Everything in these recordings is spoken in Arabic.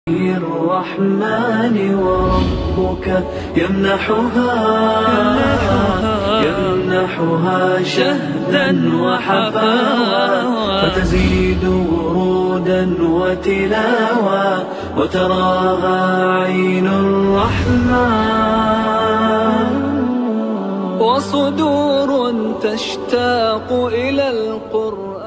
الرحمن وربك يمنحها شهدا وحفاوة، فتزيد ورودا وتلاوة، وتراها عين الرحمن، وصدور تشتاق إلى القرآن.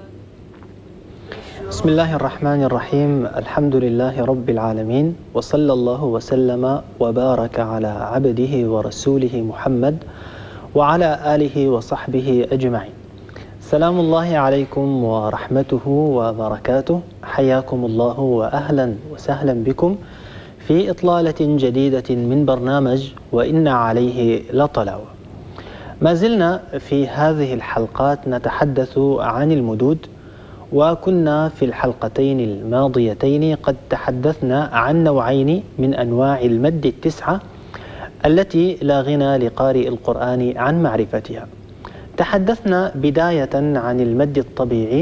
بسم الله الرحمن الرحيم. الحمد لله رب العالمين، وصلى الله وسلم وبارك على عبده ورسوله محمد وعلى آله وصحبه أجمعين. سلام الله عليكم ورحمته وبركاته. حياكم الله وأهلا وسهلا بكم في إطلالة جديدة من برنامج وإن عليه لطلاوة. ما زلنا في هذه الحلقات نتحدث عن المدود، وكنا في الحلقتين الماضيتين قد تحدثنا عن نوعين من أنواع المد التسعة التي لا غنى لقارئ القرآن عن معرفتها. تحدثنا بداية عن المد الطبيعي،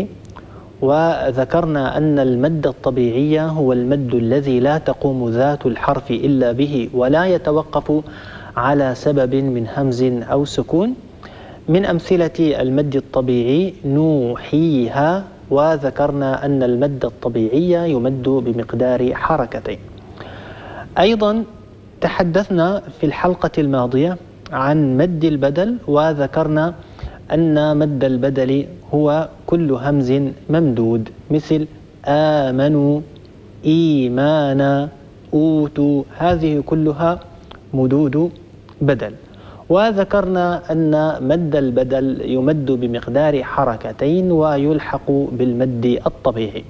وذكرنا أن المد الطبيعي هو المد الذي لا تقوم ذات الحرف إلا به، ولا يتوقف على سبب من همز أو سكون. من أمثلة المد الطبيعي نوحيها، وذكرنا أن المد الطبيعي يمد بمقدار حركتين. أيضا تحدثنا في الحلقة الماضية عن مد البدل، وذكرنا أن مد البدل هو كل همز ممدود، مثل آمنوا، إيمانا، أوتوا، هذه كلها مدود بدل. وذكرنا أن مد البدل يمد بمقدار حركتين ويلحق بالمد الطبيعي.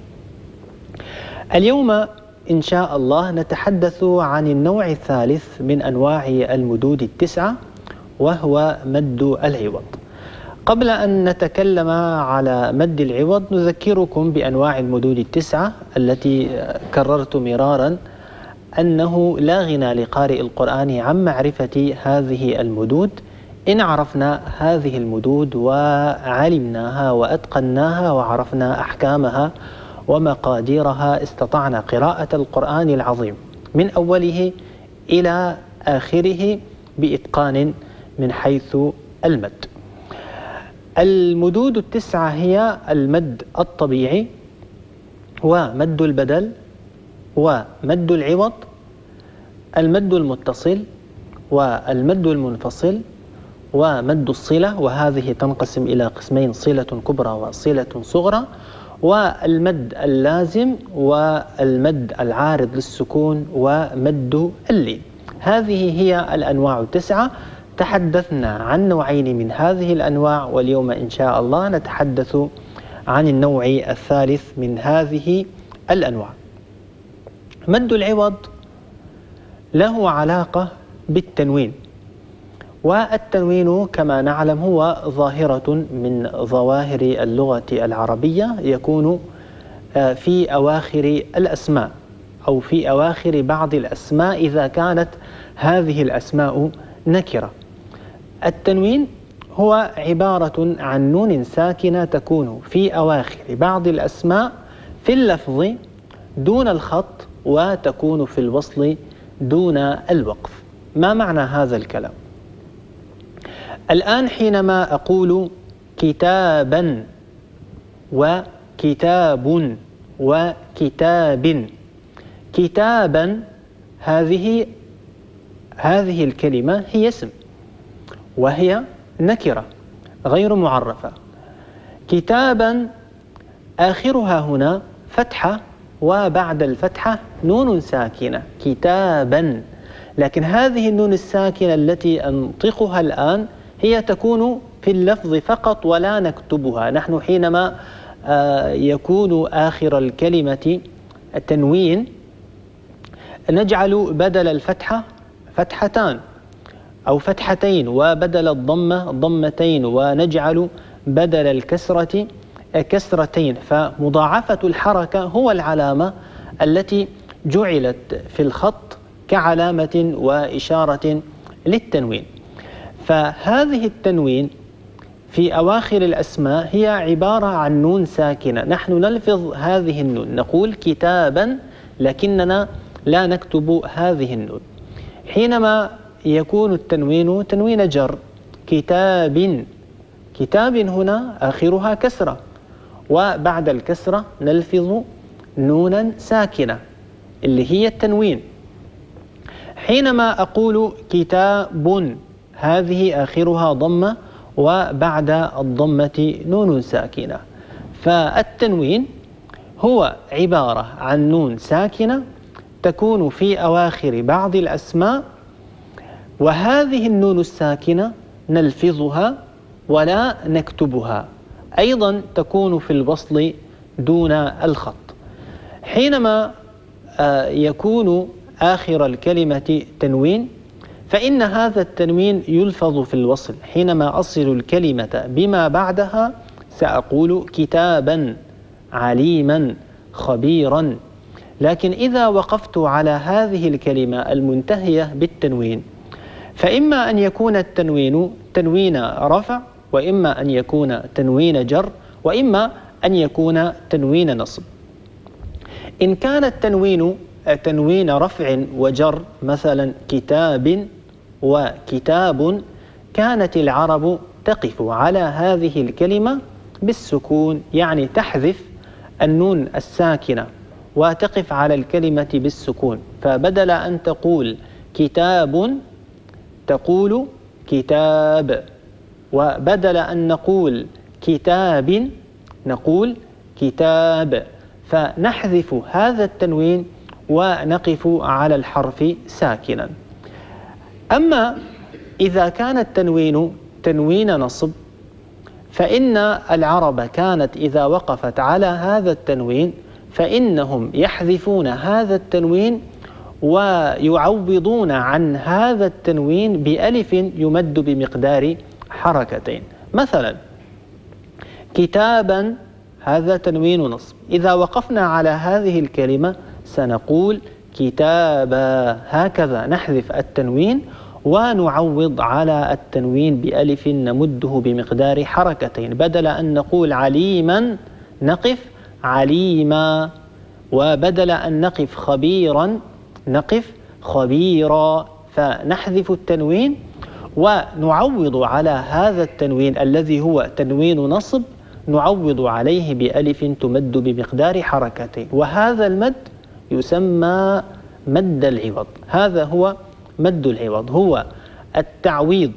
اليوم إن شاء الله نتحدث عن النوع الثالث من أنواع المدود التسعة، وهو مد العوض. قبل أن نتكلم على مد العوض نذكركم بأنواع المدود التسعة التي كررت مرارا أنه لا غنى لقارئ القرآن عن معرفة هذه المدود. إن عرفنا هذه المدود وعلمناها وأتقناها وعرفنا أحكامها ومقاديرها استطعنا قراءة القرآن العظيم من أوله إلى آخره بإتقان من حيث المد. المدود التسعة هي المد الطبيعي، ومد البدل، ومد العوض، المد المتصل، والمد المنفصل، ومد الصلة، وهذه تنقسم إلى قسمين: صلة كبرى وصلة صغرى، والمد اللازم، والمد العارض للسكون، ومد اللين. هذه هي الأنواع التسعة. تحدثنا عن نوعين من هذه الأنواع، واليوم إن شاء الله نتحدث عن النوع الثالث من هذه الأنواع. مد العوض له علاقة بالتنوين، والتنوين كما نعلم هو ظاهرة من ظواهر اللغة العربية، يكون في أواخر الأسماء أو في أواخر بعض الأسماء إذا كانت هذه الأسماء نكرة. التنوين هو عبارة عن نون ساكنة تكون في أواخر بعض الأسماء في اللفظ دون الخط، وتكون في الوصل دون الوقف. ما معنى هذا الكلام؟ الآن حينما أقول كتابا وكتاب وكتاب، كتابا هذه الكلمة هي اسم، وهي نكرة غير معرفة. كتابا آخرها هنا فتحة، وبعد الفتحة نون ساكنة، كتابا. لكن هذه النون الساكنة التي أنطقها الآن هي تكون في اللفظ فقط ولا نكتبها. نحن حينما يكون آخر الكلمة تنوين نجعل بدل الفتحة فتحتان أو فتحتين، وبدل الضمة ضمتين، ونجعل بدل الكسرة كسرتين. فمضاعفة الحركة هو العلامة التي جعلت في الخط كعلامة وإشارة للتنوين. فهذه التنوين في أواخر الأسماء هي عبارة عن نون ساكنة. نحن نلفظ هذه النون، نقول كتابا لكننا لا نكتب هذه النون. حينما يكون التنوين تنوين جر، كتاب، كتاب هنا آخرها كسرة، وبعد الكسرة نلفظ نونا ساكنة اللي هي التنوين. حينما أقول كتاب هذه آخرها ضمة وبعد الضمة نون ساكنة، فالتنوين هو عبارة عن نون ساكنة تكون في أواخر بعض الأسماء، وهذه النون الساكنة نلفظها ولا نكتبها، أيضا تكون في الوصل دون الخط. حينما يكون آخر الكلمة تنوين فإن هذا التنوين يلفظ في الوصل. حينما أصل الكلمة بما بعدها سأقول كتابا، عليما، خبيرا. لكن إذا وقفت على هذه الكلمة المنتهية بالتنوين فإما أن يكون التنوين تنوين رفع، وإما أن يكون تنوين جر، وإما أن يكون تنوين نصب. إن كان التنوين تنوين رفع وجر، مثلا كتاب وكتاب، كانت العرب تقف على هذه الكلمة بالسكون، يعني تحذف النون الساكنة وتقف على الكلمة بالسكون، فبدل أن تقول كتاب تقول كتاب، وبدل أن نقول كتاب نقول كتاب، فنحذف هذا التنوين ونقف على الحرف ساكنا. أما إذا كان التنوين تنوين نصب فإن العرب كانت إذا وقفت على هذا التنوين فإنهم يحذفون هذا التنوين ويعوضون عن هذا التنوين بألف يمد بمقدار حركتين. مثلا كتابا هذا تنوين نصب، إذا وقفنا على هذه الكلمة سنقول كتابا، هكذا نحذف التنوين ونعوض على التنوين بألف نمده بمقدار حركتين. بدل أن نقول عليما نقف عليما، وبدل أن نقف خبيرا نقف خبيرا، فنحذف التنوين ونعوض على هذا التنوين الذي هو تنوين نصب، نعوض عليه بألف تمد بمقدار حركتين، وهذا المد يسمى مد العوض. هذا هو مد العوض، هو التعويض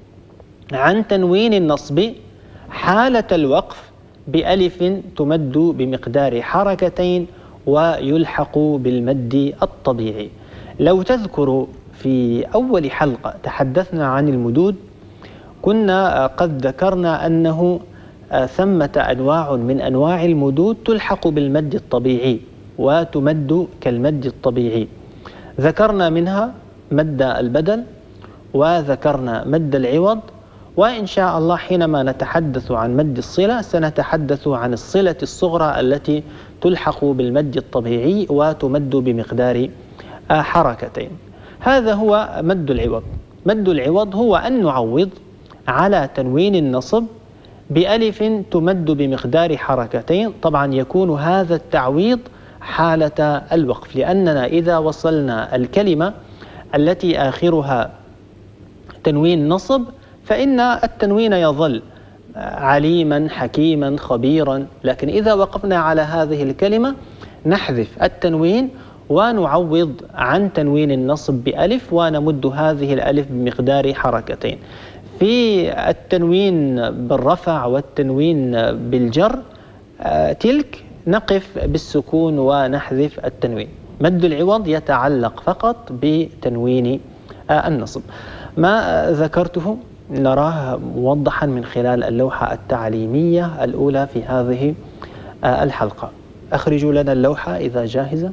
عن تنوين النصب حالة الوقف بألف تمد بمقدار حركتين ويلحق بالمد الطبيعي. لو تذكر في أول حلقة تحدثنا عن المدود، كنا قد ذكرنا أنه ثمة أنواع من أنواع المدود تلحق بالمد الطبيعي وتمد كالمد الطبيعي. ذكرنا منها مد البدل، وذكرنا مد العوض، وإن شاء الله حينما نتحدث عن مد الصلة سنتحدث عن الصلة الصغرى التي تلحق بالمد الطبيعي وتمد بمقدار حركتين. هذا هو مد العوض. مد العوض هو أن نعوض على تنوين النصب بألف تمد بمقدار حركتين. طبعا يكون هذا التعويض حالة الوقف، لأننا إذا وصلنا الكلمة التي آخرها تنوين نصب فإن التنوين يظل عليما حكيما خبيرا، لكن إذا وقفنا على هذه الكلمة نحذف التنوين ونعوض عن تنوين النصب بألف ونمد هذه الألف بمقدار حركتين. في التنوين بالرفع والتنوين بالجر تلك نقف بالسكون ونحذف التنوين. مد العوض يتعلق فقط بتنوين النصب. ما ذكرته نراه موضحا من خلال اللوحة التعليمية الأولى في هذه الحلقة. أخرجوا لنا اللوحة إذا جاهزة.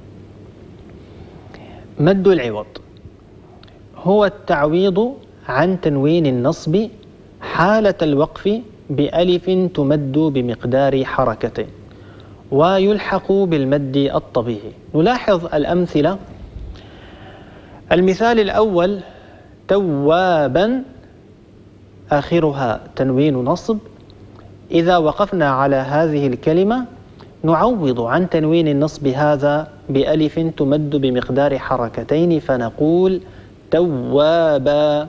مد العوض هو التعويض عن تنوين النصب حالة الوقف بألف تمد بمقدار حركتين ويلحق بالمد الطبيعي. نلاحظ الأمثلة. المثال الأول توابا آخرها تنوين نصب، إذا وقفنا على هذه الكلمة نعوض عن تنوين النصب هذا بألف تمد بمقدار حركتين فنقول توابا.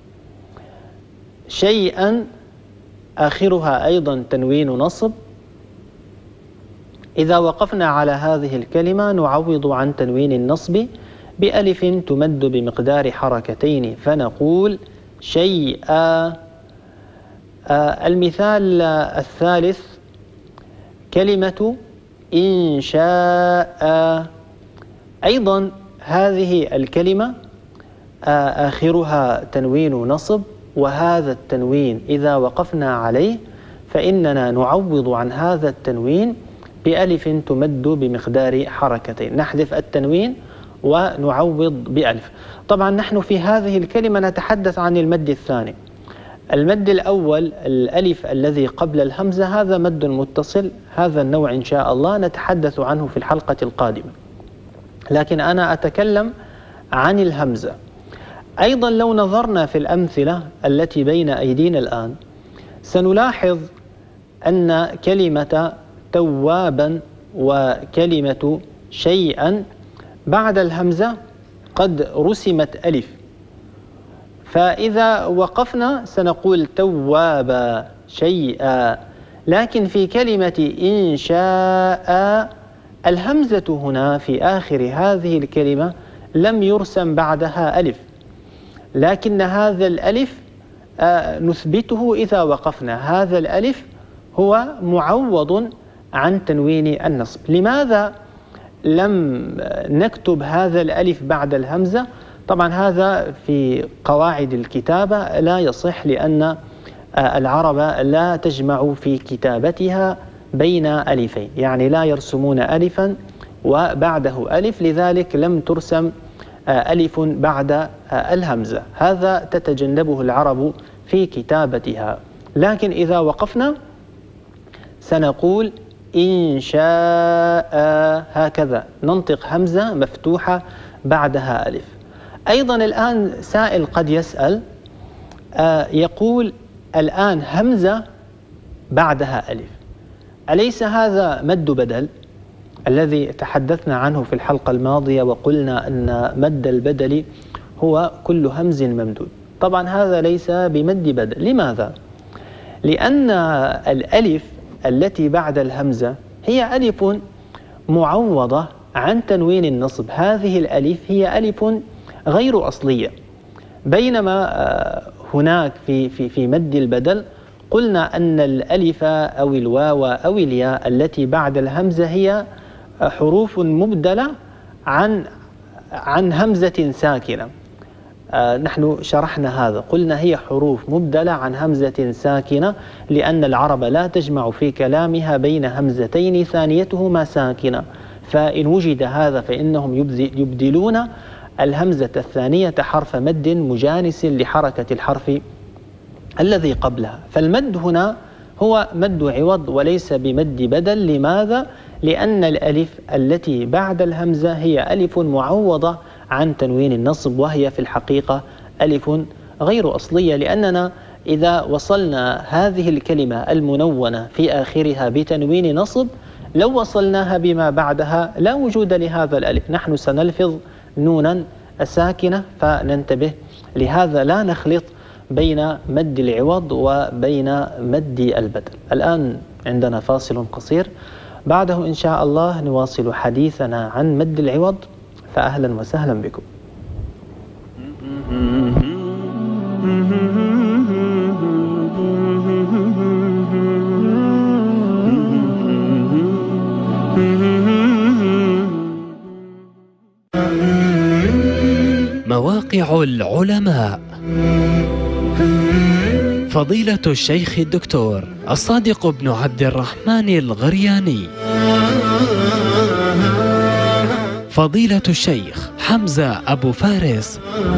شيئا آخرها أيضا تنوين نصب، إذا وقفنا على هذه الكلمة نعوض عن تنوين النصب بألف تمد بمقدار حركتين فنقول شيئا. المثال الثالث كلمة إن شاء، أيضا هذه الكلمة آخرها تنوين نصب، وهذا التنوين إذا وقفنا عليه فإننا نعوض عن هذا التنوين بألف تمد بمقدار حركتين، نحذف التنوين ونعوض بألف. طبعا نحن في هذه الكلمة نتحدث عن المد الثاني. المد الأول الألف الذي قبل الهمزة هذا مد متصل، هذا النوع إن شاء الله نتحدث عنه في الحلقة القادمة، لكن أنا أتكلم عن الهمزة. أيضا لو نظرنا في الأمثلة التي بين أيدينا الآن سنلاحظ أن كلمة توابا وكلمة شيئا بعد الهمزة قد رسمت ألف، فإذا وقفنا سنقول توابا شيئا، لكن في كلمة إن شاء الهمزة هنا في آخر هذه الكلمة لم يرسم بعدها ألف، لكن هذا الألف نثبته إذا وقفنا، هذا الألف هو معوض عن تنوين النصب. لماذا لم نكتب هذا الألف بعد الهمزة؟ طبعا هذا في قواعد الكتابة لا يصح، لأن العرب لا تجمع في كتابتها بين ألفين، يعني لا يرسمون ألفا وبعده ألف، لذلك لم ترسم ألف بعد الهمزة، هذا تتجنبه العرب في كتابتها. لكن إذا وقفنا سنقول إن شاء، هكذا ننطق همزة مفتوحة بعدها ألف. أيضا الآن سائل قد يسأل يقول الآن همزة بعدها ألف، أليس هذا مد بدل الذي تحدثنا عنه في الحلقة الماضية وقلنا أن مد البدل هو كل همز ممدود؟ طبعا هذا ليس بمد بدل. لماذا؟ لأن الألف التي بعد الهمزة هي ألف معوضة عن تنوين النصب، هذه الألف هي ألف غير أصلية، بينما هناك في مد البدل قلنا أن الألف أو الواو أو الياء التي بعد الهمزة هي حروف مبدلة عن همزة ساكنة. نحن شرحنا هذا، قلنا هي حروف مبدلة عن همزة ساكنة، لأن العرب لا تجمع في كلامها بين همزتين ثانيتهما ساكنة، فإن وجد هذا فإنهم يبدلون الهمزة الثانية حرف مد مجانس لحركة الحرف الذي قبلها، فالمد هنا هو مد عوض وليس بمد بدل. لماذا؟ لأن الألف التي بعد الهمزة هي ألف معوضة عن تنوين النصب، وهي في الحقيقة ألف غير أصلية، لأننا إذا وصلنا هذه الكلمة المنونة في آخرها بتنوين نصب لو وصلناها بما بعدها لا وجود لهذا الألف، نحن سنلفظ نونا ساكنة، فننتبه لهذا، لا نخلط بين مد العوض وبين مد البدل. الآن عندنا فاصل قصير، بعده إن شاء الله نواصل حديثنا عن مد العوض، فأهلا وسهلا بكم. مواقع العلماء. فضيلة الشيخ الدكتور الصادق بن عبد الرحمن الغرياني، فضيلة الشيخ حمزة أبو فارس،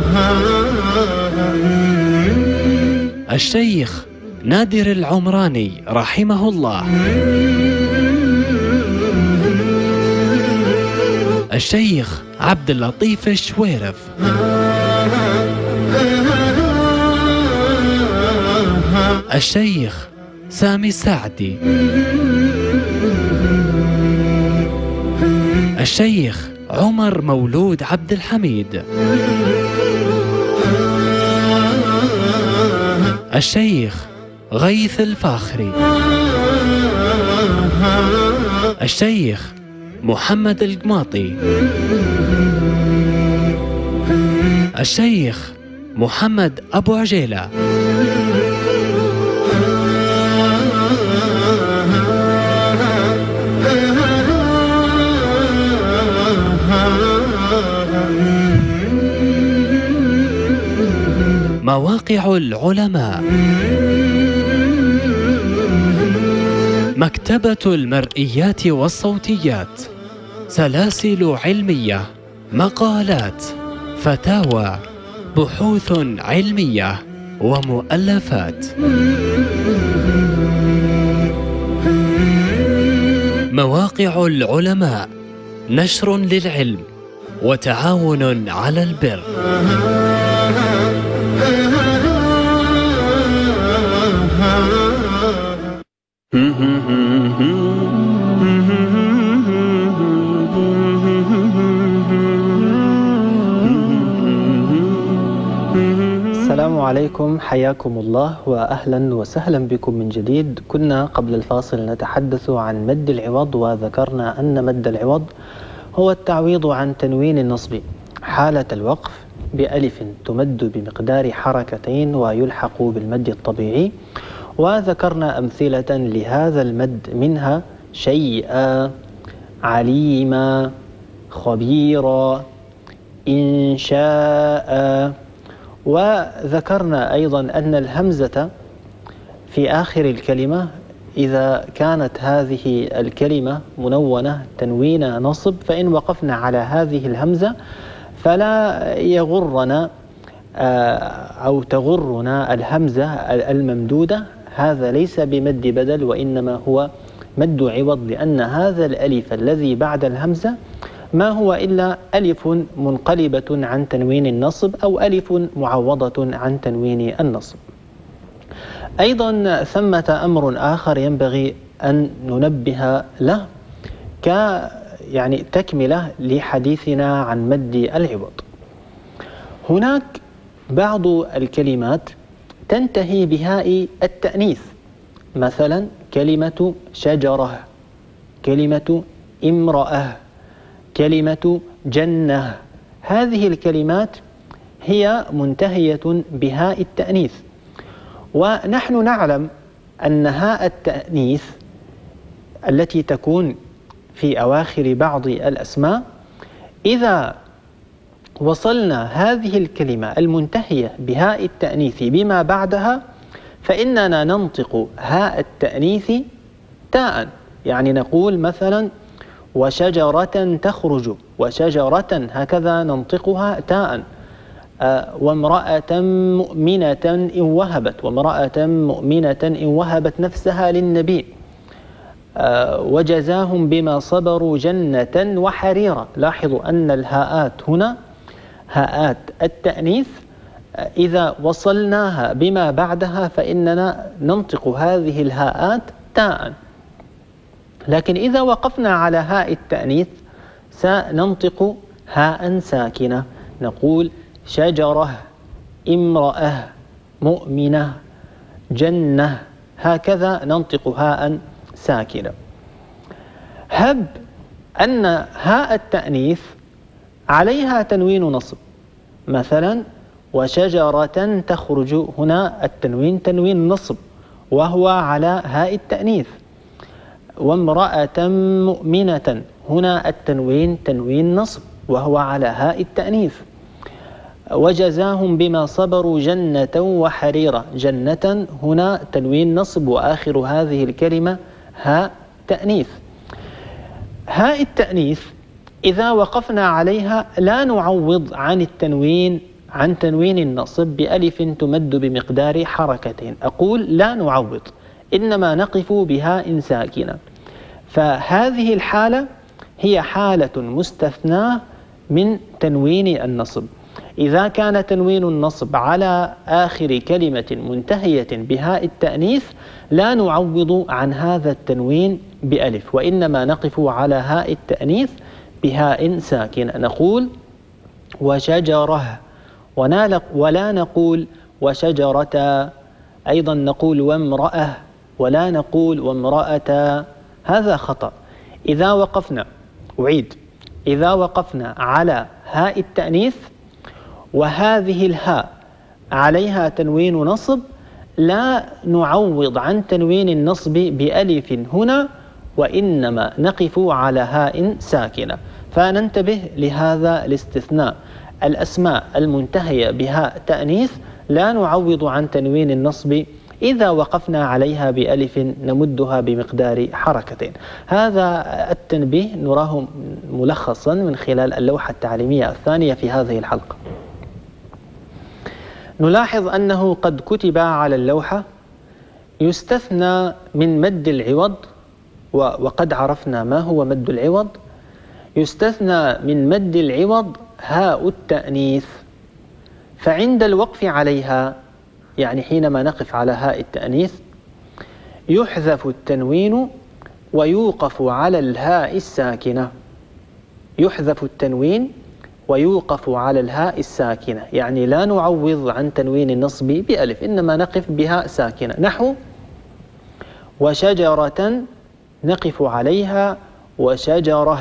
الشيخ نادر العمراني رحمه الله، الشيخ عبد اللطيف الشويرف، الشيخ سامي السعدي، الشيخ عمر مولود عبد الحميد، الشيخ غيث الفاخري، الشيخ محمد القماطي، الشيخ محمد أبو عجيلة، مواقع العلماء، مكتبة المرئيات والصوتيات، سلاسل علمية، مقالات، فتاوى، بحوث علمية ومؤلفات. مواقع العلماء نشر للعلم وتعاون على البر. السلام عليكم، حياكم الله وأهلا وسهلا بكم من جديد. كنا قبل الفاصل نتحدث عن مد العوض، وذكرنا أن مد العوض هو التعويض عن تنوين النصب حالة الوقف بألف تمد بمقدار حركتين ويلحق بالمد الطبيعي، وذكرنا أمثلة لهذا المد منها شيئا، عليما، خبيرا، إن شاء. وذكرنا أيضا أن الهمزة في آخر الكلمة إذا كانت هذه الكلمة منونة تنوين نصب، فإن وقفنا على هذه الهمزة فلا يغرنا أو تغرنا الهمزة الممدودة، هذا ليس بمد بدل وإنما هو مد عوض، لأن هذا الألف الذي بعد الهمزة ما هو إلا ألف منقلبة عن تنوين النصب أو ألف معوضة عن تنوين النصب. أيضا ثمة أمر آخر ينبغي أن ننبه له يعني تكملة لحديثنا عن مد العوض. هناك بعض الكلمات تنتهي بهاء التأنيث، مثلا كلمة شجرة، كلمة امرأة، كلمة جنة. هذه الكلمات هي منتهية بهاء التأنيث، ونحن نعلم أن هاء التأنيث التي تكون في أواخر بعض الأسماء إذا وصلنا هذه الكلمة المنتهية بهاء التأنيث بما بعدها فإننا ننطق هاء التأنيث تاء، يعني نقول مثلا وشجرة تخرج، وشجرة هكذا ننطقها تاء، وامرأة مؤمنة إن وهبت، وامرأة مؤمنة إن وهبت نفسها للنبي، وجزاهم بما صبروا جنة وحريرا. لاحظوا أن الهاءات هنا هاءات التأنيث إذا وصلناها بما بعدها فإننا ننطق هذه الهاءات تاء، لكن إذا وقفنا على هاء التأنيث سننطق هاء ساكنة، نقول شجرة، امرأة، مؤمنة، جنة، هكذا ننطق هاء ساكنة. هب أن هاء التأنيث عليها تنوين نصب، مثلا وشجرة تخرج، هنا التنوين تنوين نصب وهو على هاء التأنيث، وامرأة مؤمنة، هنا التنوين تنوين نصب وهو على هاء التأنيث، وجزاهم بما صبروا جنة وحريرا، جنة هنا تنوين نصب وآخر هذه الكلمة هاء تأنيث. هاء التأنيث إذا وقفنا عليها لا نعوض عن التنوين عن تنوين النصب بألف تمد بمقدار حركتين، أقول لا نعوض، إنما نقف بهاء ساكنة. فهذه الحالة هي حالة مستثناة من تنوين النصب. إذا كان تنوين النصب على آخر كلمة منتهية بهاء التأنيث لا نعوض عن هذا التنوين بألف، وإنما نقف على هاء التأنيث بهاء ساكنة، نقول وشجرة، ولا نقول وشجرة. أيضا نقول وامرأة ولا نقول وامرأة، هذا خطأ. إذا وقفنا، أعيد، إذا وقفنا على هاء التأنيث وهذه الهاء عليها تنوين نصب، لا نعوض عن تنوين النصب بألف هنا، وإنما نقف على هاء ساكنة. فننتبه لهذا الاستثناء. الأسماء المنتهية بهاء تأنيث لا نعوض عن تنوين النصب، إذا وقفنا عليها بألف نمدها بمقدار حركتين. هذا التنبيه نراه ملخصا من خلال اللوحة التعليمية الثانية في هذه الحلقة. نلاحظ أنه قد كتب على اللوحة يستثنى من مد العوض، وقد عرفنا ما هو مد العوض. يستثنى من مد العوض هاء التأنيث، فعند الوقف عليها، يعني حينما نقف على هاء التأنيث، يحذف التنوين ويوقف على الهاء الساكنة. يحذف التنوين ويوقف على الهاء الساكنة، يعني لا نعوض عن تنوين النصب بألف، إنما نقف بهاء ساكنة، نحو وشجرة نقف عليها وشجرة.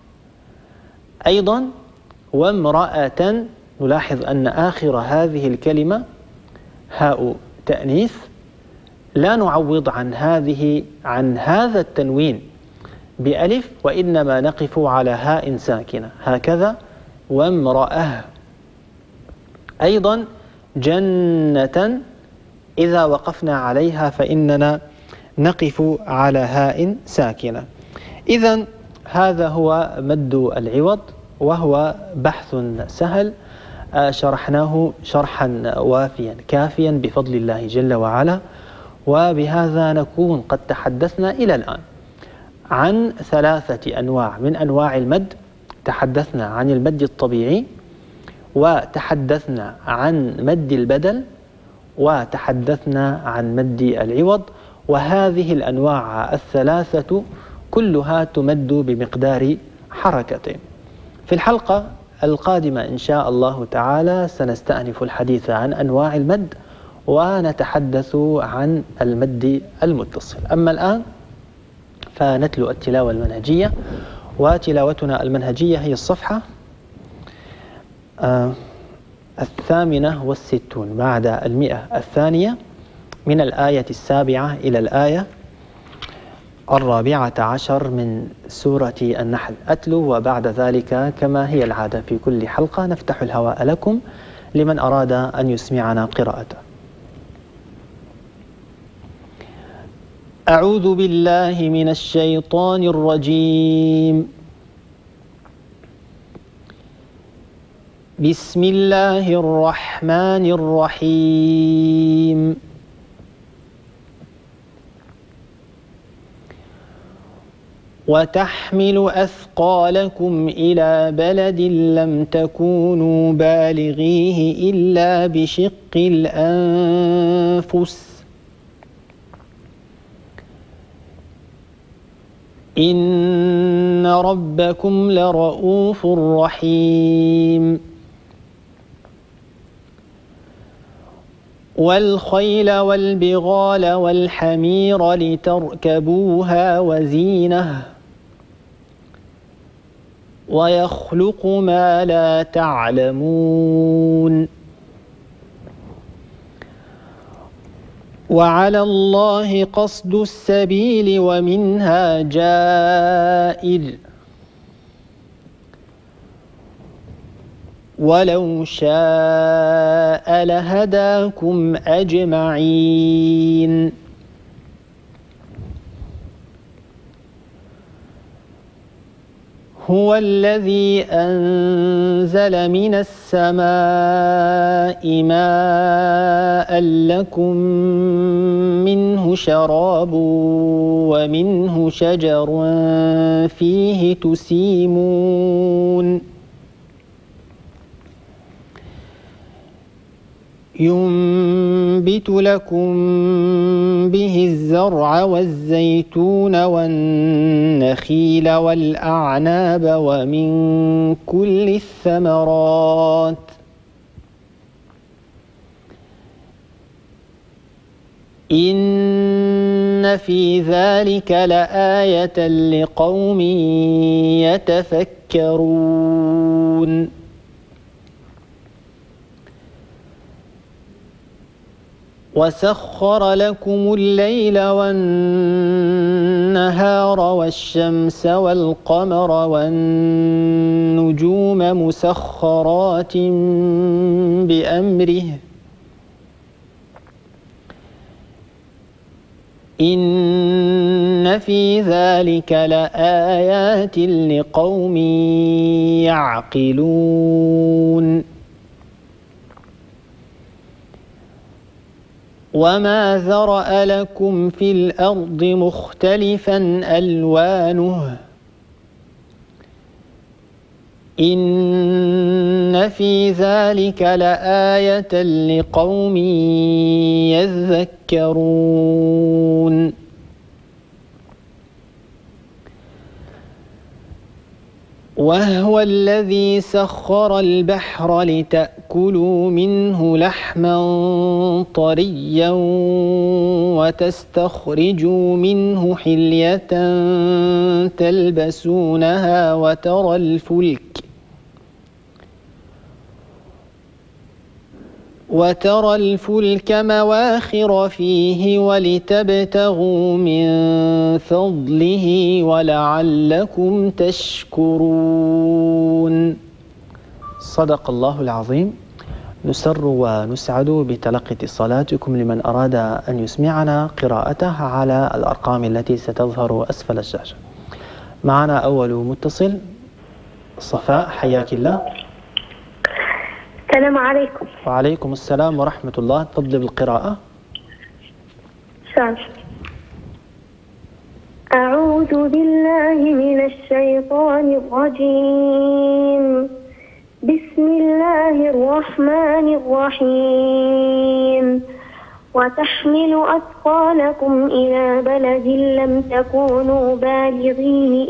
أيضا وامرأة، نلاحظ أن آخر هذه الكلمة هاء تأنيث، لا نعوض عن هذا التنوين بألف، وإنما نقف على هاء ساكنة، هكذا وامرأة. أيضا جنة، إذا وقفنا عليها فإننا نقف على هاء ساكنة. إذن هذا هو مد العوض، وهو بحث سهل شرحناه شرحا وافيا كافيا بفضل الله جل وعلا. وبهذا نكون قد تحدثنا إلى الآن عن 3 أنواع من أنواع المد. تحدثنا عن المد الطبيعي، وتحدثنا عن مد البدل، وتحدثنا عن مد العوض. وهذه الأنواع ال3 كلها تمد بمقدار حركتين. في الحلقة القادمة إن شاء الله تعالى سنستأنف الحديث عن أنواع المد، ونتحدث عن المد المتصل. أما الآن فنتلو التلاوة المنهجية، وتلاوتنا المنهجية هي الصفحة 68 بعد 100 من الآية 7 إلى الآية 14 من سورة النحل. أتلو، وبعد ذلك كما هي العادة في كل حلقة نفتح الهواء لكم لمن أراد أن يسمعنا قراءته. أعوذ بالله من الشيطان الرجيم. بسم الله الرحمن الرحيم. وتحمل أثقالكم إلى بلد لم تكونوا بالغيه إلا بشق الأنفس إن ربكم لرؤوف رحيم. والخيل والبغال والحمير لتركبوها وزينة ويخلق ما لا تعلمون وعلى الله قصد السبيل ومنها جائر ولو شاء لهداكم أجمعين هو الذي أنزل من السماء ماء لكم منه شراب ومنه شجر فيه تسيمون ينبت لكم به الزرع والزيتون والنخيل والأعناب ومن كل الثمرات إن في ذلك لآية لقوم يتفكرون وسخر لكم الليل والنهار والشمس والقمر والنجوم مسخرات بأمره إن في ذلك لآيات لقوم يعقلون وما ذرأ لكم في الأرض مختلفا ألوانه إن في ذلك لآية لقوم يذكرون وهو الذي سخر البحر لتأكلوا منه لحما طريا وتستخرجوا منه حلية تلبسونها وترى الفلك مواخر فيه ولتبتغوا من فضله ولعلكم تشكرون. صدق الله العظيم. نسر ونسعد بتلقي اتصالاتكم لمن أراد أن يسمعنا قراءتها على الأرقام التي ستظهر أسفل الشاشة. معنا أول متصل. صفاء، حياك الله. السلام عليكم. وعليكم السلام ورحمة الله. تفضل بالقراءة. أعوذ بالله من الشيطان الرجيم. بسم الله الرحمن الرحيم. وتحمل أثقالكم إلى بلد لم تكونوا بالغيه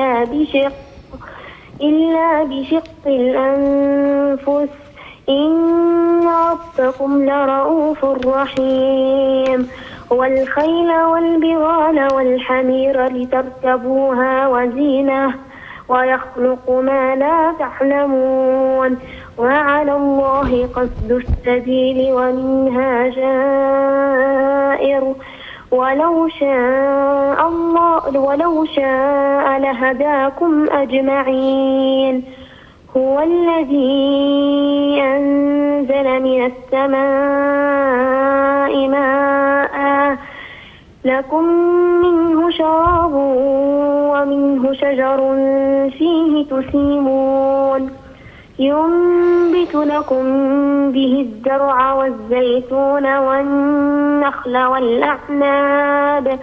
إلا بشق الأنفس إن ربكم لرؤوف رحيم. والخيل والبغال والحمير لتركبوها وزينة ويخلق ما لا تعلمون وعلى الله قصد السبيل ومنها جائر ولو شاء لهداكم أجمعين. هو الذي أنزل من السماء ماء لكم منه شراب ومنه شجر فيه تسيمون ينبت لكم به الزرع والزيتون والنخل والأعناب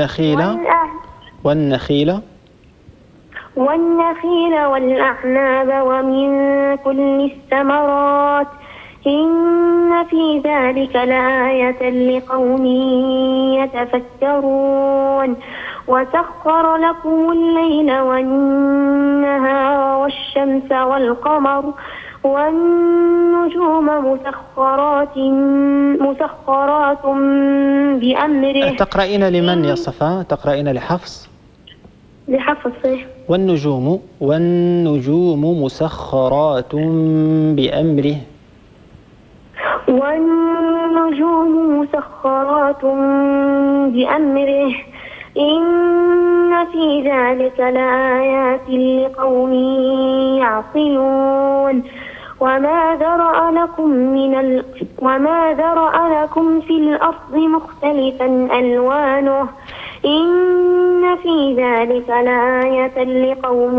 والنخيل والأعناب ومن كل الثمرات إن في ذلك لآية لقوم يتفكرون. وسخر لكم الليل والنهار والشمس والقمر والنجوم مسخرات بأمره. تقرأين لمن يا صفاء؟ تقرأين لحفص؟ لحفص. والنجوم مسخرات بأمره. والنجوم مسخرات بأمره إن في ذلك لآيات لقوم يعقلون. وما ذرأ لكم في الأرض مختلفا ألوانه إن في ذلك لآية لقوم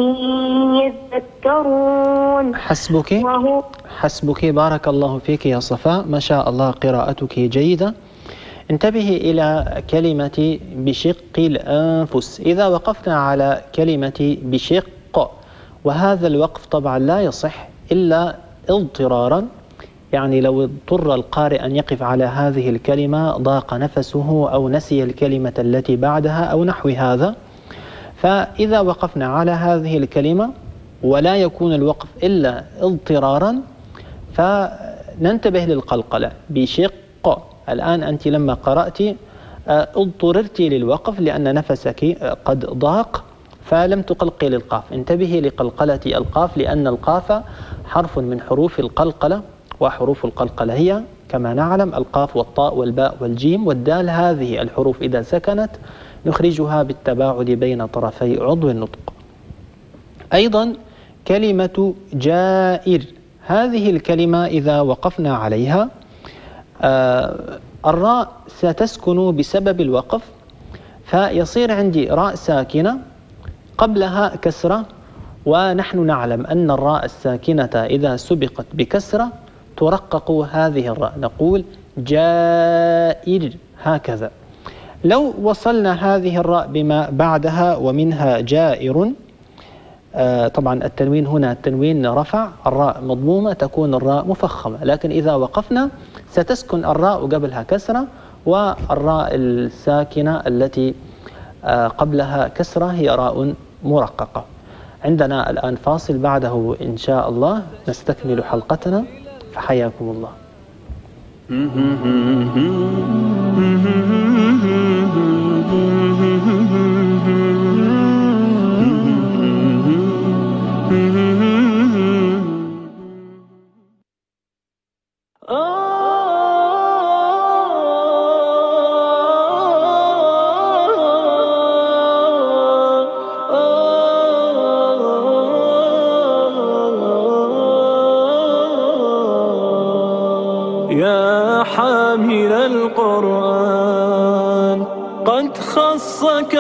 يذكرون. حسبك. بارك الله فيك يا صفاء، ما شاء الله قراءتك جيدة. انتبهي إلى كلمة بشق الأنفس. إذا وقفنا على كلمة بشق، وهذا الوقف طبعا لا يصح إلا اضطرارا، يعني لو اضطر القارئ أن يقف على هذه الكلمة ضاق نفسه أو نسي الكلمة التي بعدها أو نحو هذا. فإذا وقفنا على هذه الكلمة ولا يكون الوقف إلا اضطرارا فننتبه للقلقلة بشق. الآن أنت لما قرأت اضطررت للوقف لأن نفسك قد ضاق فلم تقلقل القاف. انتبهي لقلقلة القاف لأن القاف حرف من حروف القلقلة، وحروف القلقلة هي كما نعلم القاف والطاء والباء والجيم والدال. هذه الحروف إذا سكنت نخرجها بالتباعد بين طرفي عضو النطق. أيضا كلمة جائر، هذه الكلمة إذا وقفنا عليها الراء ستسكن بسبب الوقف، فيصير عندي راء ساكنة قبلها كسرة، ونحن نعلم أن الراء الساكنة إذا سبقت بكسرة ترقق هذه الراء، نقول جائر هكذا. لو وصلنا هذه الراء بما بعدها ومنها جائر، طبعا التنوين هنا تنوين رفع، الراء مضمومة تكون الراء مفخمة، لكن إذا وقفنا ستسكن الراء قبلها كسرة، والراء الساكنة التي قبلها كسرة هي راء مرققة. عندنا الآن فاصل، بعده إن شاء الله نستكمل حلقتنا، فحياكم الله. يا حامل القرآن قد خصك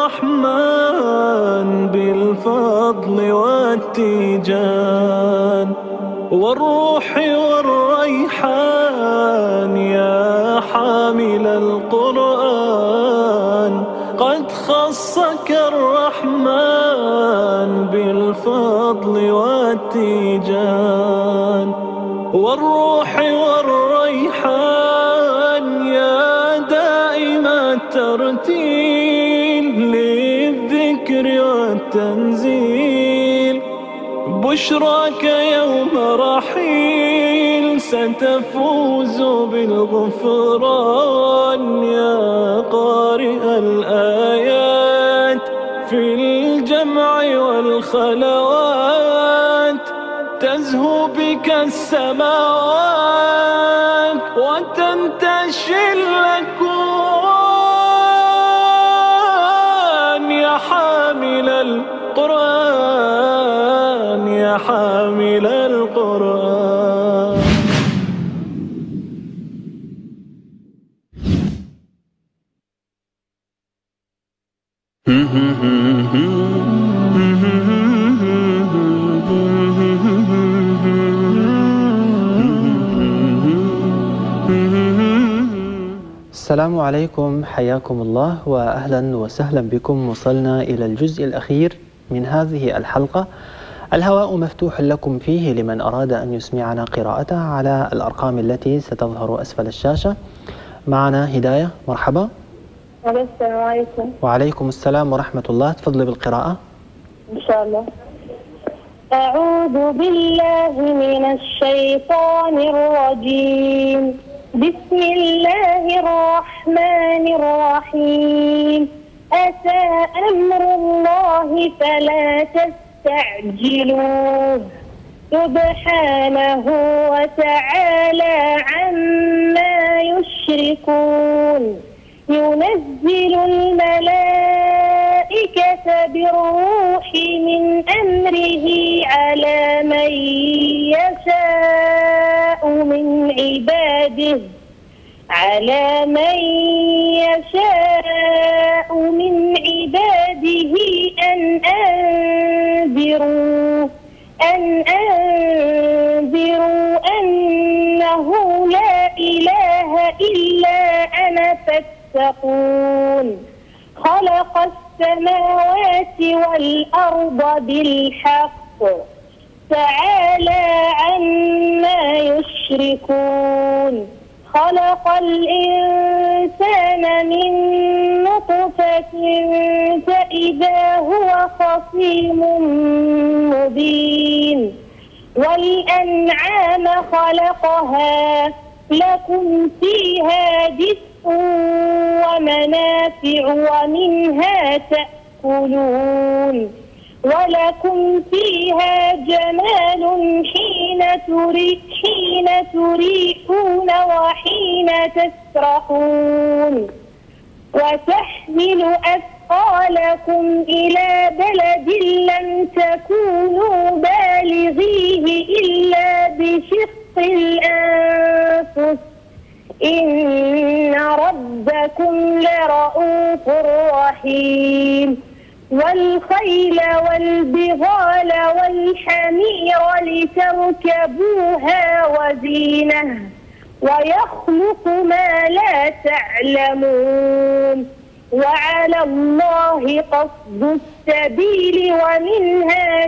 الرحمن بالفضل والتيجان والروح والريحان. يا حامل القرآن قد خصك الرحمن بالفضل والتيجان والروح والريحان. يا دائم الترتيل للذكر والتنزيل، بشراك يوم رحيل ستفوز بالغفران. يا قارئ الآيات في الجمع والخلوات، تزهو بك السماوات وتنتشي الأكوان. يا حامل القرآن يا حامل القرآن. السلام عليكم، حياكم الله وأهلا وسهلا بكم. وصلنا إلى الجزء الأخير من هذه الحلقة. الهواء مفتوح لكم فيه لمن أراد أن يسمعنا قراءتها على الأرقام التي ستظهر أسفل الشاشة. معنا هداية، مرحبا. السلام عليكم. وعليكم السلام ورحمة الله، تفضلي بالقراءة إن شاء الله. أعوذ بالله من الشيطان الرجيم. بسم الله الرحمن الرحيم. أتى أمر الله فلا تستعجلوه سبحانه وتعالى عما يشركون. ينزل الملائكة بالروح من أمره على من يشاء من عباده أن أنذروا أنه لا إله إلا أنا فاتقون. خلق السماوات والأرض بالحق تعالى عما يشركون. يشركون خلق الإنسان من نطفة فإذا هو خصيم مبين والأنعام خلقها لكم فيها دفء ومنافع ومنها تأكلون ولكم فيها جمال حين تريحون وحين تسرحون وتحمل أثقالكم إلى بلد لم تكونوا بالغيه إلا بشق الأنفس إن ربكم لرؤوف رحيم والخيل والبغال والحمير لتركبوها وزينة ويخلق ما لا تعلمون وعلى الله قصد السبيل ومنها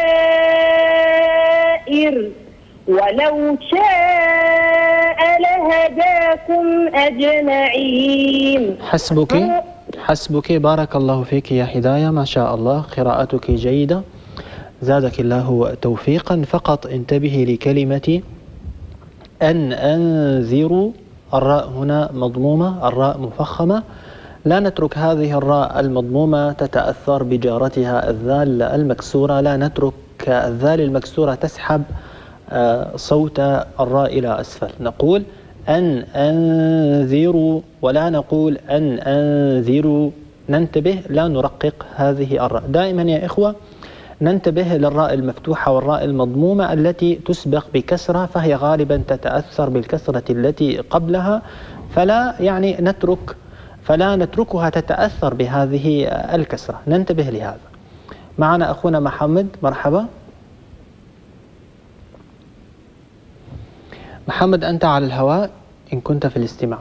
جائر ولو شاء لهداكم أجمعين. حسبك بارك الله فيك يا هداية، ما شاء الله قراءتك جيدة زادك الله توفيقا. فقط انتبهي لكلمة أن أنذروا، الراء هنا مضمومة، الراء مفخمة، لا نترك هذه الراء المضمومة تتأثر بجارتها الذال المكسورة، لا نترك الذال المكسورة تسحب صوت الراء إلى أسفل، نقول أن أنذروا ولا نقول أن أنذروا. ننتبه لا نرقق هذه الراء. دائما يا إخوة ننتبه للراء المفتوحة والراء المضمومة التي تسبق بكسرة، فهي غالبا تتأثر بالكسرة التي قبلها، فلا نتركها تتأثر بهذه الكسرة، ننتبه لهذا. معنا أخونا محمد، مرحبا. محمد أنت على الهواء إن كنت في الاستماع.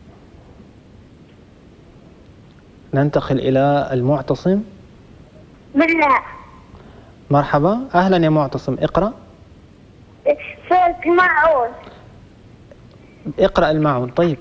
ننتقل إلى المعتصم. بالله. مرحبا، أهلا يا معتصم، اقرأ. سورة الماعون. اقرأ الماعون. طيب.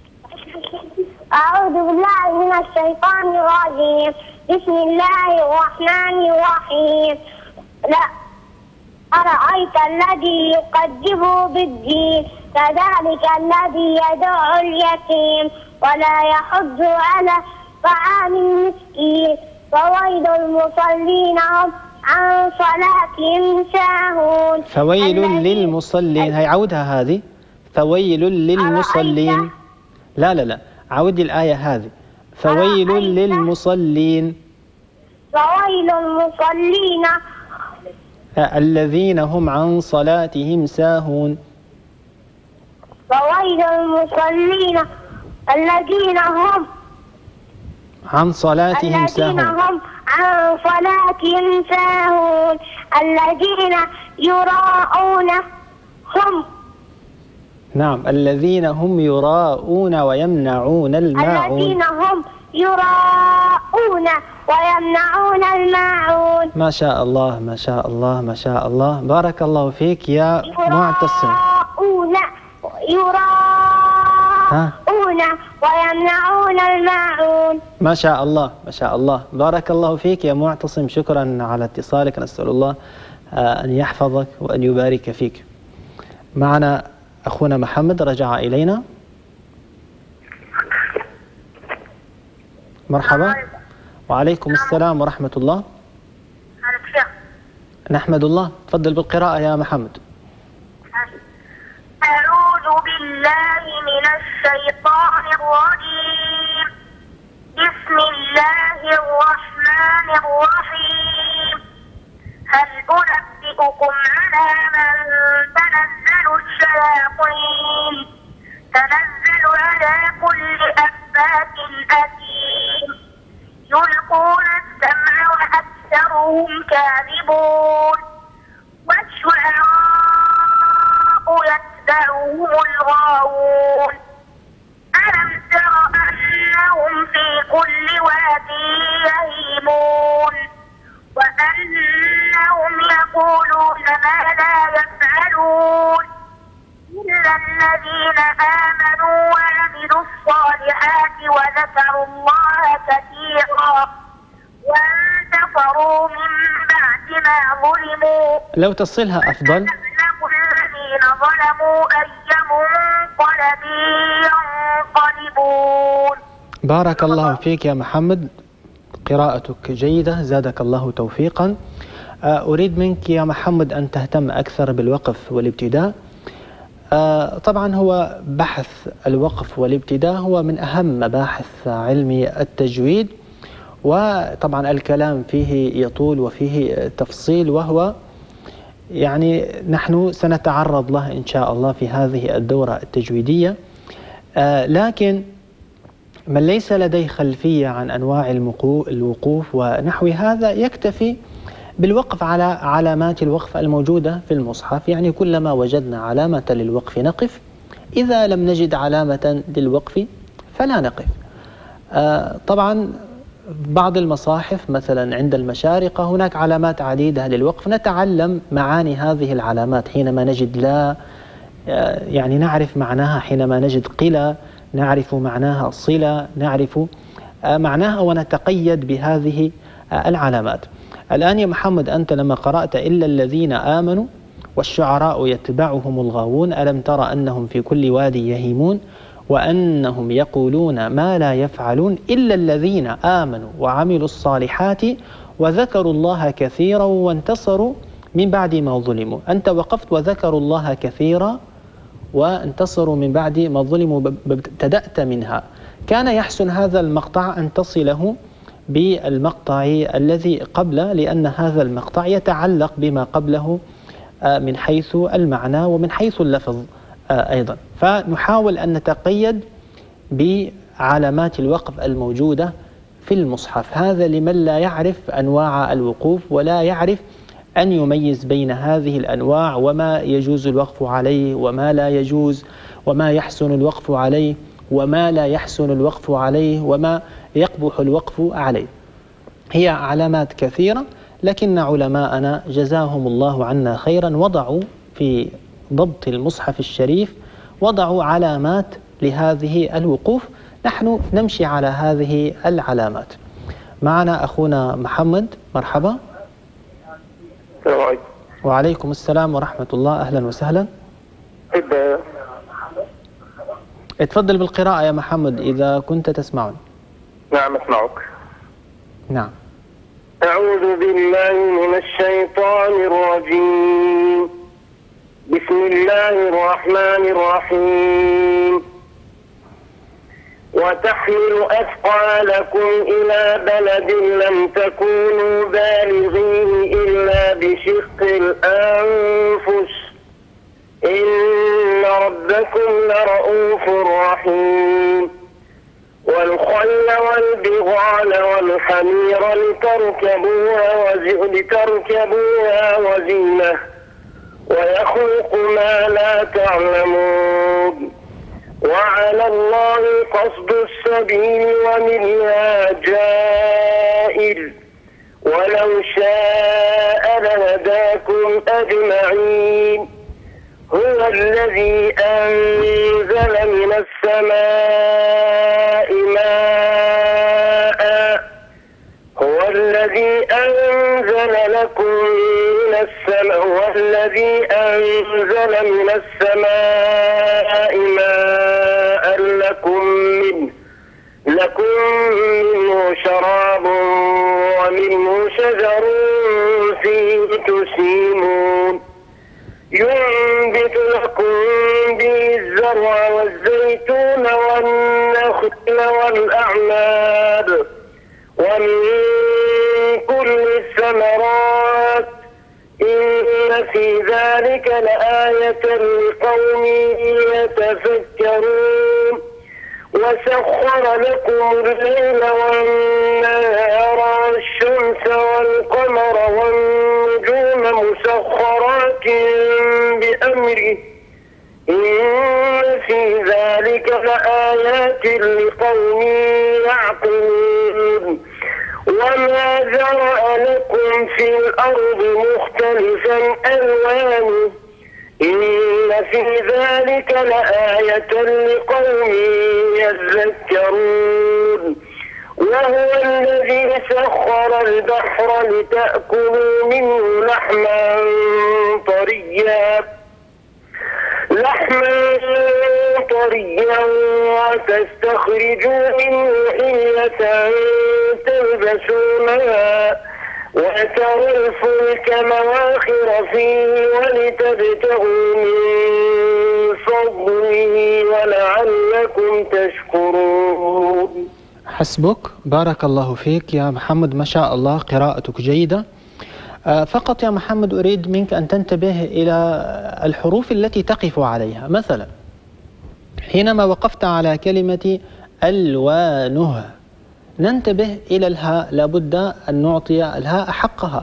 أعوذ بالله من الشيطان الرجيم. بسم الله الرحمن الرحيم. لا أرأيت الذي يكذب بالدين فذلك الذي يدعو اليتيم ولا يحض على طعام المسكين فويل المصلين هم عن صلاتهم ساهون. فويل للمصلين، هي عودها هذه، فويل للمصلين. لا عودي الآية هذه، فويل للمصلين. فويل المصلين الذين هم عن صلاتهم ساهون. فويل المصلين الذين هم عن صلاتهم ساهون. عن صلاتهم ساهون. الذين يراءون هم. نعم، الذين هم يراءون ويمنعون الماعون. الذين هم يراءون ويمنعون الماعون. ما شاء الله ما شاء الله ما شاء الله، بارك الله فيك يا معتصم. يراءون ويمنعون الماعون. ما شاء الله ما شاء الله، بارك الله فيك يا معتصم، شكرا على اتصالك، نسأل الله أن يحفظك وأن يبارك فيك. معنا أخونا محمد، رجع إلينا. مرحبا. وعليكم السلام ورحمة الله. نحمد الله، تفضل بالقراءة يا محمد. أعوذ بالله من الشيطان الرجيم. بسم الله الرحمن الرحيم. هل أنبئكم على من تنزل الشياطين؟ تنزل على كل أفاك أثيم يلقون السمع وأكثرهم كاذبون والشعراء يتبعهم الغاوون. ألم تر أنهم في كل واد يهيمون وأنهم يقولون ما لا يفعلون. إن الذين آمنوا وعملوا الصالحات وذكروا الله كثيرا وانتصروا من بعد ما ظلموا لو تصلها أفضل. يعلم الذين ظلموا أي منقلب ينقلبون. بارك الله فيك يا محمد، قراءتك جيدة زادك الله توفيقا. أريد منك يا محمد أن تهتم أكثر بالوقف والابتداء. طبعا هو بحث الوقف والابتداء هو من أهم مباحث علم التجويد، وطبعا الكلام فيه يطول وفيه تفصيل، وهو يعني نحن سنتعرض له إن شاء الله في هذه الدورة التجويدية. لكن من ليس لديه خلفية عن أنواع الوقوف ونحو هذا يكتفي بالوقف على علامات الوقف الموجودة في المصحف، يعني كلما وجدنا علامة للوقف نقف، إذا لم نجد علامة للوقف فلا نقف. طبعا بعض المصاحف مثلا عند المشارقة هناك علامات عديدة للوقف، نتعلم معاني هذه العلامات حينما نجد لا، يعني نعرف معناها، حينما نجد قلة نعرف معناها صلة، نعرف معناها ونتقيد بهذه العلامات. الآن يا محمد أنت لما قرأت إلا الذين آمنوا والشعراء يتبعهم الغاوون ألم تر أنهم في كل وادي يهيمون وأنهم يقولون ما لا يفعلون إلا الذين آمنوا وعملوا الصالحات وذكروا الله كثيرا وانتصروا من بعد ما ظلموا. أنت وقفت وذكروا الله كثيرا وانتصروا من بعد ما ظلموا، ابتدأت منها. كان يحسن هذا المقطع أن تصله بالمقطع الذي قبله، لأن هذا المقطع يتعلق بما قبله من حيث المعنى ومن حيث اللفظ أيضا. فنحاول أن نتقيد بعلامات الوقف الموجودة في المصحف، هذا لمن لا يعرف أنواع الوقوف ولا يعرف أن يميز بين هذه الأنواع وما يجوز الوقف عليه وما لا يجوز، وما يحسن الوقف عليه وما لا يحسن الوقف عليه، وما يقبح الوقف عليه. هي علامات كثيرة، لكن علماءنا جزاهم الله عنا خيرا وضعوا في ضبط المصحف الشريف وضعوا علامات لهذه الوقوف، نحن نمشي على هذه العلامات. معنا أخونا محمد، مرحبا. السلام عليكم. وعليكم السلام ورحمة الله، أهلا وسهلا. اتفضل بالقراءة يا محمد إذا كنت تسمعني. نعم أسمعك. نعم. أعوذ بالله من الشيطان الرجيم. بسم الله الرحمن الرحيم. وتحمل أثقالكم إلى بلد لم تكونوا بالغيه إلا بشق الأنفس إن ربكم لرؤوف رحيم. والخيل والبغال والحمير لتركبوها وزينة ويخلق ما لا تعلمون. وعلى الله قصد السبيل ومنها جائر ولو شاء لهداكم أجمعين. هو الذي أنزل من السماء ماء هو الذي أنزل لكم من السماء والذي أنزل من السماء ماء لكم منه شراب ومنه شجر فيه تسيمون. ينبت لكم به الزرع والزيتون والنخل والأعناب ومن كل الثمرات إن في ذلك لآية لقوم يتفكرون. وسخر لكم الليل والنهار والشمس والقمر والنجوم مسخرات بأمره إن في ذلك لآيات لقوم يعقلون. وما ذرأ لكم في الأرض مختلفا ألوانه إن في ذلك لآية لقوم يذكرون. وهو الذي سخر البحر لتأكلوا منه لحما طريا وتستخرجوا منه حلية تلبسونها وترى الفلك مواخر فيه ولتبتغوا من فضله ولعلكم تشكرون. حسبك، بارك الله فيك يا محمد، ما شاء الله قراءتك جيدة. فقط يا محمد أريد منك أن تنتبه إلى الحروف التي تقف عليها. مثلا حينما وقفت على كلمة ألوانها ننتبه إلى الهاء، لابد أن نعطي الهاء حقها.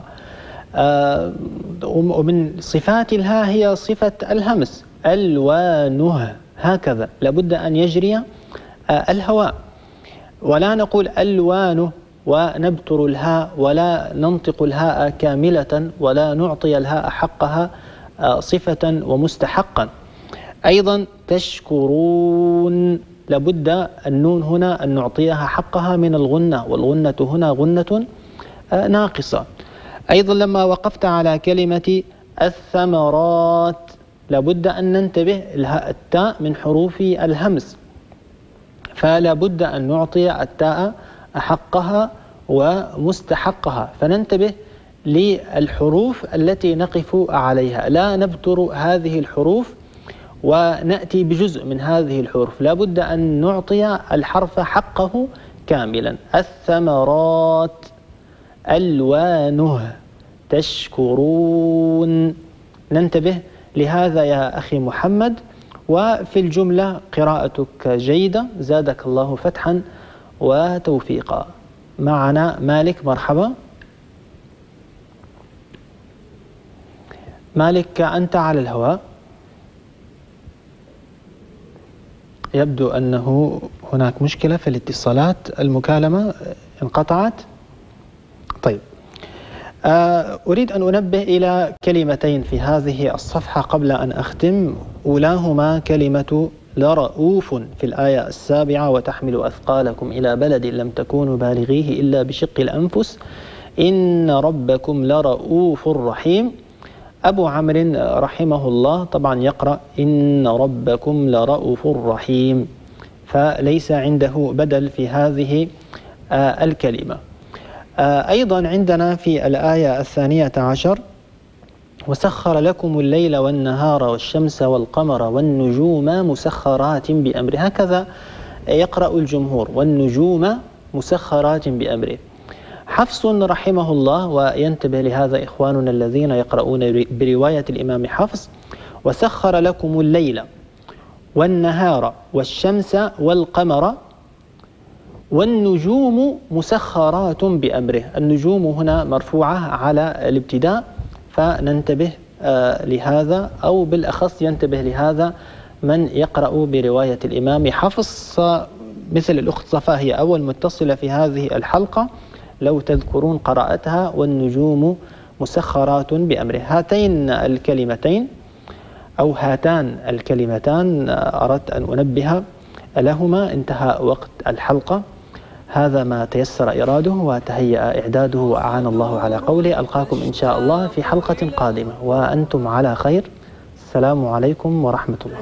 ومن صفات الهاء هي صفة الهمس، ألوانها، هكذا لابد أن يجري الهواء، ولا نقول ألوانه ونبتر الهاء ولا ننطق الهاء كاملة ولا نعطي الهاء حقها صفة ومستحقا. أيضا تشكرون، لابد النون هنا أن نعطيها حقها من الغنة، والغنة هنا غنة ناقصة. أيضا لما وقفت على كلمة الثمرات لابد أن ننتبه، التاء من حروف الهمس، فلا بد أن نعطي التاء حقها ومستحقها، فننتبه للحروف التي نقف عليها، لا نبتر هذه الحروف ونأتي بجزء من هذه الحروف، لا بد أن نعطي الحرف حقه كاملا. الثمرات، ألوانه، تشكرون، ننتبه لهذا يا أخي محمد. وفي الجملة قراءتك جيدة، زادك الله فتحا وتوفيقا. معنا مالك، مرحبا. مالك أنت على الهواء، يبدو أنه هناك مشكلة في الاتصالات، المكالمة انقطعت. طيب، أريد أن أنبه إلى كلمتين في هذه الصفحة قبل أن أختم. أولاهما كلمة لرؤوف في الآية 7: وتحمل أثقالكم إلى بلد لم تكونوا بالغيه إلا بشق الأنفس إن ربكم لرؤوف رحيم. أبو عمرو رحمه الله طبعا يقرأ إن ربكم لرؤوف رحيم، فليس عنده بدل في هذه الكلمة. أيضا عندنا في الآية 12: وسخر لكم الليل والنهار والشمس والقمر والنجوم مسخرات بأمره، هكذا يقرأ الجمهور، والنجوم مسخرات بأمره. حفص رحمه الله، وينتبه لهذا إخواننا الذين يقرؤون برواية الإمام حفص: وسخر لكم الليل والنهار والشمس والقمر والنجوم مسخرات بأمره. النجوم هنا مرفوعة على الابتداء، فننتبه لهذا، أو بالأخص ينتبه لهذا من يقرأ برواية الإمام حفص، مثل الأخت صفاء، هي أول متصلة في هذه الحلقة لو تذكرون قراءتها: والنجوم مسخرات بأمره. هاتين الكلمتين أو هاتان الكلمتان أردت أن أنبه لهما. انتهى وقت الحلقة، هذا ما تيسر إراده وتهيأ إعداده وأعان الله على قوله. ألقاكم إن شاء الله في حلقة قادمة وأنتم على خير. السلام عليكم ورحمة الله.